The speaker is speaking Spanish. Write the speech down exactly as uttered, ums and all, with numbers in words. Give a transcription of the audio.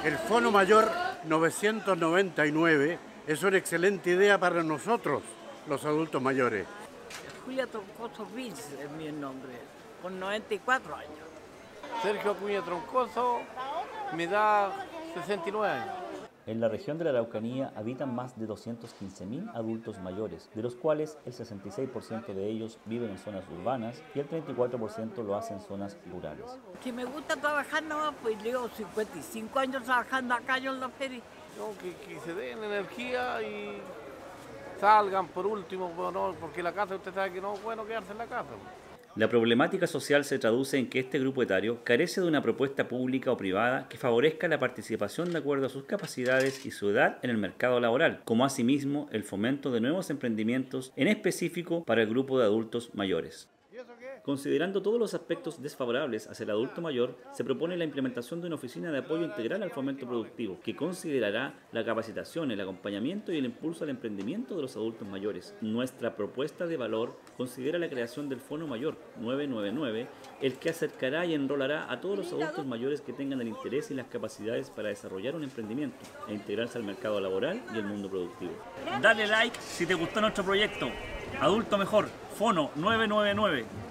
El Fono Mayor novecientos noventa y nueve es una excelente idea para nosotros, los adultos mayores. Julia Troncoso Vince es mi nombre, con noventa y cuatro años. Sergio Acuña Troncoso, me da sesenta y nueve años. En la región de la Araucanía habitan más de doscientos quince mil adultos mayores, de los cuales el sesenta y seis por ciento de ellos viven en zonas urbanas y el treinta y cuatro por ciento lo hace en zonas rurales. Que me gusta trabajar nomás, pues llevo cincuenta y cinco años trabajando acá yo en la feria. No, que, que se den energía y salgan por último, no, porque la casa usted sabe que no es bueno quedarse en la casa. La problemática social se traduce en que este grupo etario carece de una propuesta pública o privada que favorezca la participación de acuerdo a sus capacidades y su edad en el mercado laboral, como asimismo el fomento de nuevos emprendimientos, en específico para el grupo de adultos mayores. Considerando todos los aspectos desfavorables hacia el adulto mayor, se propone la implementación de una oficina de apoyo integral al fomento productivo, que considerará la capacitación, el acompañamiento y el impulso al emprendimiento de los adultos mayores. Nuestra propuesta de valor considera la creación del Fono Mayor nueve nueve nueve, el que acercará y enrolará a todos los adultos mayores que tengan el interés y las capacidades para desarrollar un emprendimiento e integrarse al mercado laboral y el mundo productivo. Dale like si te gustó nuestro proyecto. Adulto Mejor, Fono nueve nueve nueve.